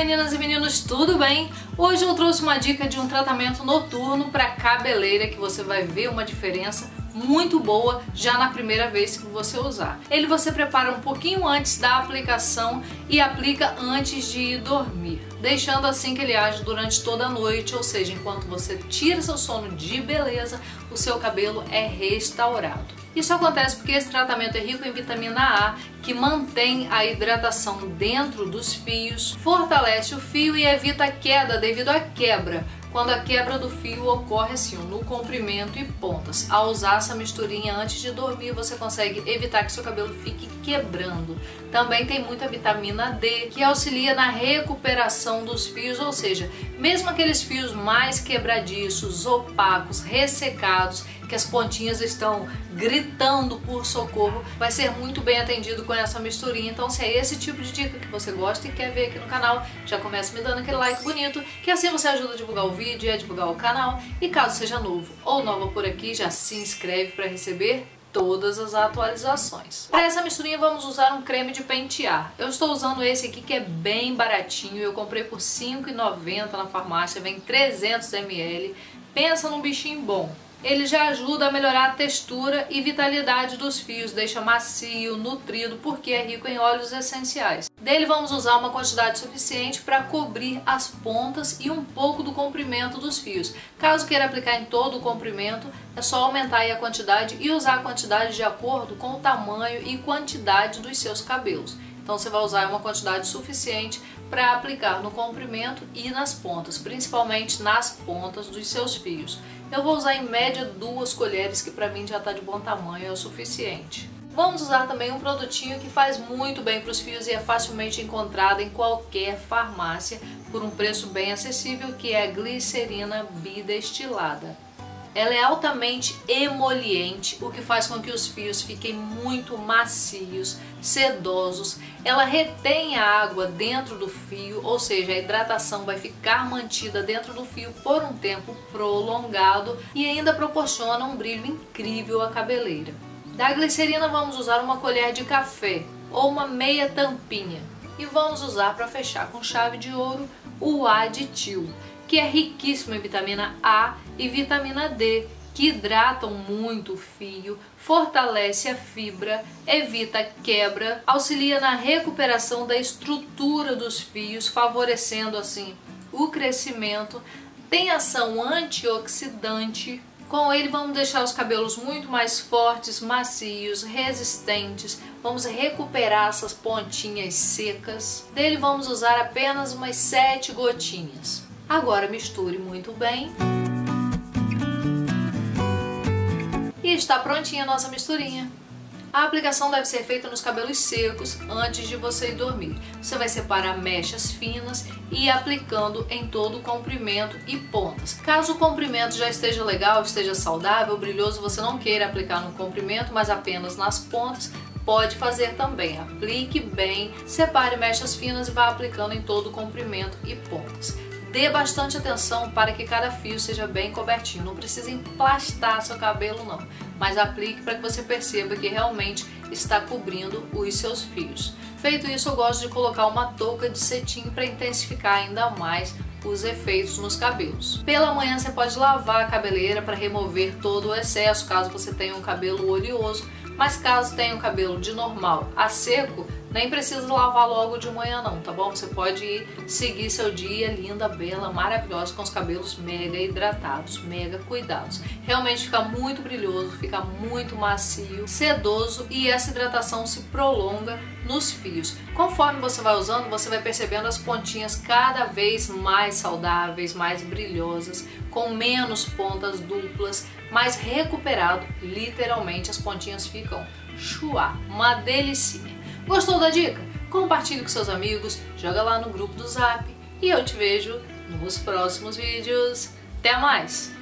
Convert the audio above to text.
meninas e meninos, tudo bem? Hoje eu trouxe uma dica de um tratamento noturno para cabeleira que você vai ver uma diferença muito boa já na primeira vez que você usar. Ele você prepara um pouquinho antes da aplicação e aplica antes de ir dormir, deixando assim que ele age durante toda a noite, ou seja, enquanto você tira seu sono de beleza, o seu cabelo é restaurado. Isso acontece porque esse tratamento é rico em vitamina A, que mantém a hidratação dentro dos fios, fortalece o fio e evita a queda devido à quebra, quando a quebra do fio ocorre assim, no comprimento e pontas. Ao usar essa misturinha antes de dormir, você consegue evitar que seu cabelo fique quebrando. Também tem muita vitamina D, que auxilia na recuperação dos fios, ou seja, mesmo aqueles fios mais quebradiços, opacos, ressecados, que as pontinhas estão gritando por socorro, vai ser muito bem atendido com essa misturinha. Então, se é esse tipo de dica que você gosta e quer ver aqui no canal, já começa me dando aquele like bonito, que assim você ajuda a divulgar o vídeo e a divulgar o canal. E caso seja novo ou nova por aqui, já se inscreve para receber todas as atualizações. Para essa misturinha vamos usar um creme de pentear. Eu estou usando esse aqui que é bem baratinho, eu comprei por R$ 5,90 na farmácia, vem 300 ml. Pensa num bichinho bom. Ele já ajuda a melhorar a textura e vitalidade dos fios, deixa macio, nutrido, porque é rico em óleos essenciais. Dele vamos usar uma quantidade suficiente para cobrir as pontas e um pouco do comprimento dos fios. Caso queira aplicar em todo o comprimento, é só aumentar aí a quantidade e usar a quantidade de acordo com o tamanho e quantidade dos seus cabelos. Então você vai usar uma quantidade suficiente para aplicar no comprimento e nas pontas, principalmente nas pontas dos seus fios. Eu vou usar em média 2 colheres, que para mim já está de bom tamanho, é o suficiente. Vamos usar também um produtinho que faz muito bem para os fios e é facilmente encontrado em qualquer farmácia por um preço bem acessível, que é a glicerina bidestilada. Ela é altamente emoliente, o que faz com que os fios fiquem muito macios, sedosos. Ela retém a água dentro do fio, ou seja, a hidratação vai ficar mantida dentro do fio por um tempo prolongado e ainda proporciona um brilho incrível à cabeleira. Da glicerina vamos usar uma colher de café ou uma meia tampinha e vamos usar para fechar com chave de ouro o aditil, que é riquíssimo em vitamina A e vitamina D, que hidratam muito o fio, fortalece a fibra, evita a quebra, auxilia na recuperação da estrutura dos fios, favorecendo assim o crescimento, tem ação antioxidante. Com ele vamos deixar os cabelos muito mais fortes, macios, resistentes, vamos recuperar essas pontinhas secas. Dele vamos usar apenas umas 7 gotinhas. Agora misture muito bem. E está prontinha a nossa misturinha. A aplicação deve ser feita nos cabelos secos antes de você ir dormir. Você vai separar mechas finas e ir aplicando em todo o comprimento e pontas. Caso o comprimento já esteja legal, esteja saudável, brilhoso, você não queira aplicar no comprimento, mas apenas nas pontas, pode fazer também. Aplique bem, separe mechas finas e vá aplicando em todo o comprimento e pontas. Dê bastante atenção para que cada fio seja bem cobertinho. Não precisa emplastar seu cabelo não, mas aplique para que você perceba que realmente está cobrindo os seus fios. Feito isso, eu gosto de colocar uma touca de cetim para intensificar ainda mais os efeitos nos cabelos. Pela manhã você pode lavar a cabeleira para remover todo o excesso, caso você tenha um cabelo oleoso, mas caso tenha um cabelo de normal a seco, nem precisa lavar logo de manhã não, tá bom? Você pode ir seguir seu dia linda, bela, maravilhosa, com os cabelos mega hidratados, mega cuidados. Realmente fica muito brilhoso, fica muito macio, sedoso e essa hidratação se prolonga nos fios. Conforme você vai usando, você vai percebendo as pontinhas cada vez mais saudáveis, mais brilhosas, com menos pontas duplas, mais recuperado, literalmente as pontinhas ficam chuá, uma delicinha. Gostou da dica? Compartilhe com seus amigos, joga lá no grupo do Zap e eu te vejo nos próximos vídeos. Até mais!